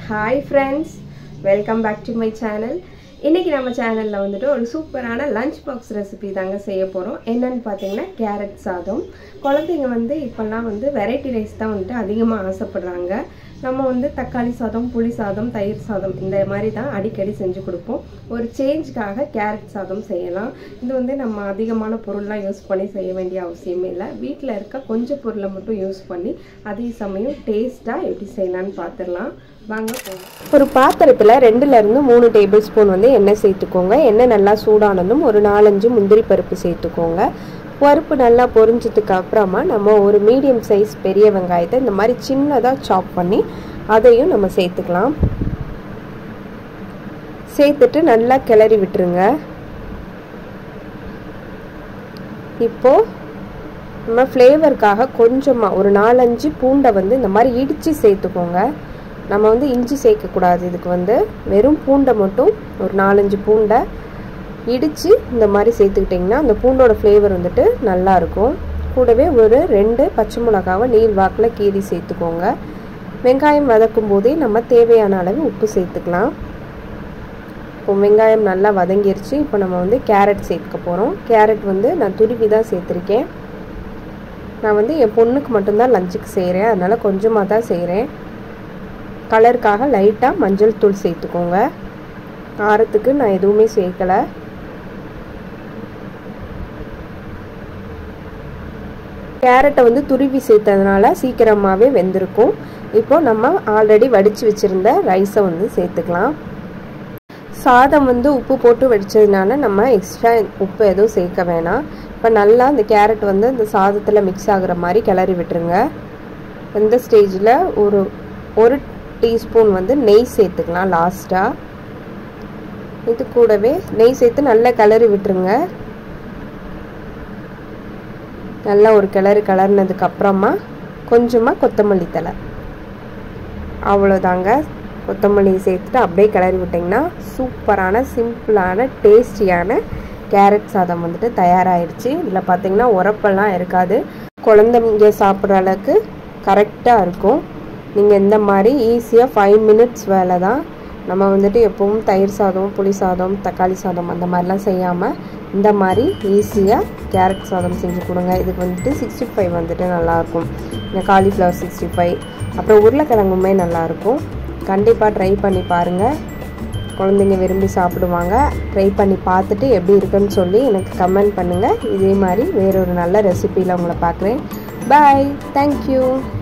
Hi friends, welcome back to my channel. இன்னைக்கு நம்ம சேனல்ல வந்துட்டு ஒரு சூப்பரான லஞ்ச் பாக்ஸ் ரெசிபி தாங்க செய்ய போறோம். என்னன்னு பாத்தீங்கன்னா கேரட் சாதம். குழந்தைங்க வந்து இப்பலாம் வந்து வெரைட்டி ரைஸ் தான் வந்து அதிகமா ஆசைப்படுறாங்க. நம்ம வந்து தக்காளி சாதம், புளி சாதம், தயிர் சாதம் இந்த மாதிரி தான் அடிக்கடி செஞ்சு கொடுப்போம். ஒரு சேஞ்சுக்காக கேரட் சாதம் செய்யலாம். இது வந்து நம்ம அதிகமான பொருள்லாம் யூஸ் பண்ணி செய்ய வேண்டிய அவசியமே இல்லை. வீட்டில் இருக்க கொஞ்சம் பொருளை மட்டும் யூஸ் பண்ணி அதே சமயம் டேஸ்ட்டாக எப்படி செய்யலான்னு பார்த்துடலாம். வாங்க போகலாம். ஒரு பாத்திரத்தில் 2லேருந்து 3 டேபிள் ஸ்பூன் வந்து எண்ணெய் சேர்த்துக்கோங்க. எண்ணெய் நல்லா சூடானதும் ஒரு 4-5 முந்திரி பருப்பு சேர்த்துக்கோங்க. பருப்பு நல்லா பொரிஞ்சதுக்கு அப்புறமா நம்ம ஒரு மீடியம் சைஸ் பெரிய வெங்காயத்தை இந்த மாதிரி சின்னதாக சாப் பண்ணி அதையும் நம்ம சேர்த்துக்கலாம். சேர்த்துட்டு நல்லா கிளறி விட்டுருங்க. இப்போது நம்ம ஃப்ளேவருக்காக கொஞ்சமாக ஒரு 4-5 பூண்டை வந்து இந்த மாதிரி இடித்து சேர்த்துக்கோங்க. நம்ம வந்து இஞ்சி சேர்க்கக்கூடாது. இதுக்கு வந்து வெறும் பூண்டை மட்டும் ஒரு 4-5 பூண்டை இடித்து இந்த மாதிரி சேர்த்துக்கிட்டிங்கன்னா அந்த பூண்டோட ஃப்ளேவர் வந்துட்டு நல்லாயிருக்கும். கூடவே ஒரு 2 பச்சை மிளகாவை நீள் வாக்கில் கீறி சேர்த்துக்கோங்க. வெங்காயம் வதக்கும் போதே நம்ம தேவையான அளவு உப்பு சேர்த்துக்கலாம். இப்போ வெங்காயம் நல்லா வதங்கிருச்சு. இப்போ நம்ம வந்து கேரட் சேர்க்க போகிறோம். கேரட் வந்து நான் துருவி தான் சேர்த்துருக்கேன். நான் வந்து என் பொண்ணுக்கு மட்டும்தான் லஞ்சுக்கு செய்கிறேன், அதனால் கொஞ்சமாக தான் செய்கிறேன். கலருக்காக லைட்டாக மஞ்சள் தூள் சேர்த்துக்கோங்க. காரத்துக்கு நான் எதுவுமே சேர்க்கலை. கேரட்டை வந்து துருவி சேர்த்ததுனால சீக்கிரமாகவே வெந்திருக்கும். இப்போ நம்ம ஆல்ரெடி வடித்து வச்சுருந்த ரைஸை வந்து சேர்த்துக்கலாம். சாதம் வந்து உப்பு போட்டு வடித்ததுனால நம்ம எக்ஸ்ட்ரா உப்பு எதுவும் சேர்க்க வேணாம். இப்போ நல்லா இந்த கேரட் வந்து இந்த சாதத்தில் மிக்ஸ் ஆகுற மாதிரி கிளறி விட்டுருங்க. இந்த ஸ்டேஜில் ஒரு டீஸ்பூன் வந்து நெய் சேர்த்துக்கலாம் லாஸ்ட்டாக. இது கூடவே நெய் சேர்த்து நல்லா கிளறி விட்டுருங்க. நல்லா ஒரு கிளறினதுக்கு அப்புறமா கொஞ்சமாக கொத்தமல்லி தழை, அவ்வளோதாங்க. கொத்தமல்லி சேர்த்துட்டு அப்படியே கிளறி விட்டிங்கன்னா சூப்பரான சிம்பிளான டேஸ்டியான கேரட் சாதம் வந்துட்டு தயாராகிடுச்சு. இதில் பார்த்திங்கன்னா உரப்பெல்லாம் இருக்காது. குழந்தைங்க சாப்பிட்ற அளவுக்கு கரெக்டாக இருக்கும். நீங்கள் இந்த மாதிரி ஈஸியாக 5 மினிட்ஸ் வேலை தான். நம்ம வந்துட்டு எப்பவும் தயிர் சாதம், புளி சாதம், தக்காளி சாதம் அந்த மாதிரிலாம் செய்யாமல் இந்த மாதிரி ஈஸியாக கேரட் சாதம் செஞ்சு கொடுங்க. இதுக்கு வந்துட்டு 65 வந்துட்டு நல்லாயிருக்கும். இந்த காலிஃப்ளவர் 65, அப்புறம் உருளைக்கிழங்குமே நல்லாயிருக்கும். கண்டிப்பாக ட்ரை பண்ணி பாருங்கள். குழந்தைங்க விரும்பி சாப்பிடுவாங்க. ட்ரை பண்ணி பார்த்துட்டு எப்படி இருக்குன்னு சொல்லி எனக்கு கமெண்ட் பண்ணுங்கள். இதே மாதிரி வேறொரு நல்ல ரெசிபியில் உங்களை பார்க்குறேன். Bye, thank you.